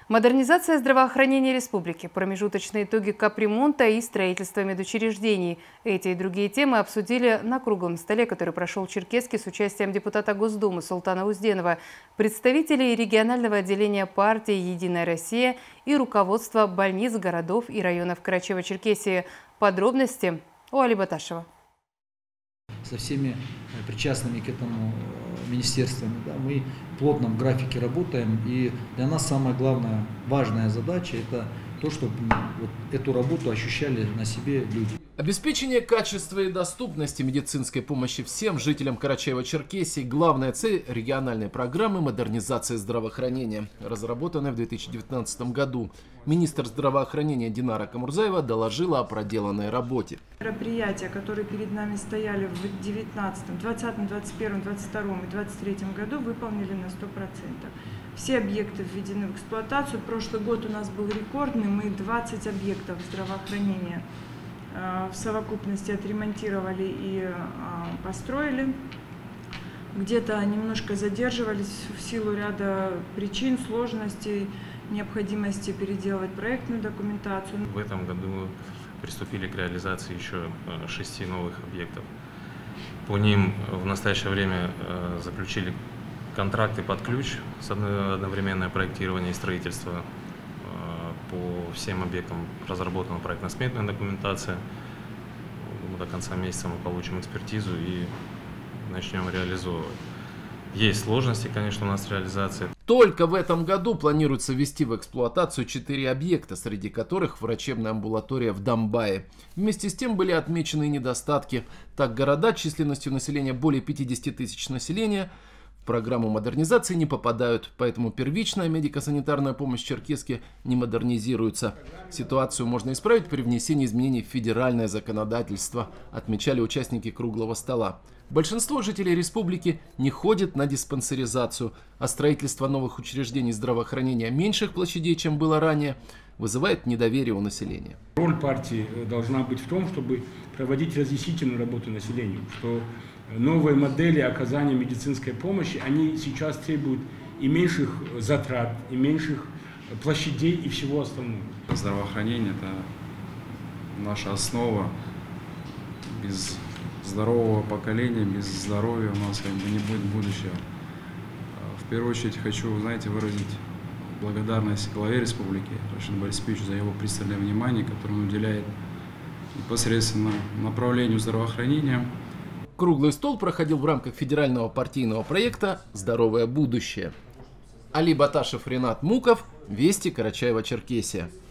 Модернизация здравоохранения республики, промежуточные итоги капремонта и строительство медучреждений. Эти и другие темы обсудили на круглом столе, который прошел в Черкесске с участием депутата Госдумы Султана Узденова, представителей регионального отделения партии «Единая Россия» и руководства больниц, городов и районов Карачаево-Черкесии. Подробности у Али Баташева. Со всеми причастными к этому министерствами. Да, мы в плотном графике работаем, и для нас самая главная, важная задача – это то, чтобы вот эту работу ощущали на себе люди. Обеспечение качества и доступности медицинской помощи всем жителям Карачаево-Черкесии – главная цель региональной программы модернизации здравоохранения, разработанной в 2019 году. Министр здравоохранения Динара Камурзаева доложила о проделанной работе. Мероприятия, которые перед нами стояли в 2019, 2020, 2021, 2022 и 2023 году, выполнили на 100%. Все объекты введены в эксплуатацию. Прошлый год у нас был рекордный. Мы 20 объектов здравоохранения в совокупности отремонтировали и построили. Где-то немножко задерживались в силу ряда причин, сложностей, необходимости переделывать проектную документацию. В этом году приступили к реализации еще 6 новых объектов. По ним в настоящее время заключили контракты под ключ, одновременное проектирование и строительство. По всем объектам разработана проектно-сметная документация. До конца месяца мы получим экспертизу и начнем реализовывать. Есть сложности, конечно, у нас в реализации. Только в этом году планируется ввести в эксплуатацию 4 объекта, среди которых врачебная амбулатория в Домбае. Вместе с тем были отмечены и недостатки. Так, города численностью населения более 50 тысяч населения в программу модернизации не попадают, поэтому первичная медико-санитарная помощь в Черкесске не модернизируется. Ситуацию можно исправить при внесении изменений в федеральное законодательство, отмечали участники круглого стола. Большинство жителей республики не ходит на диспансеризацию, а строительство новых учреждений здравоохранения меньших площадей, чем было ранее, вызывает недоверие у населения. Роль партии должна быть в том, чтобы проводить разъяснительную работу населению, что новые модели оказания медицинской помощи, они сейчас требуют и меньших затрат, и меньших площадей и всего остального. Здравоохранение – это наша основа. Без здорового поколения, без здоровья у нас не будет будущего. В первую очередь хочу, выразить благодарность главе республики Рашиду Борисовичу за его пристальное внимание, которое он уделяет непосредственно направлению здравоохранения. Круглый стол проходил в рамках федерального партийного проекта «Здоровое будущее». Али Баташев, Ренат Муков, Вести, Карачаево-Черкесия.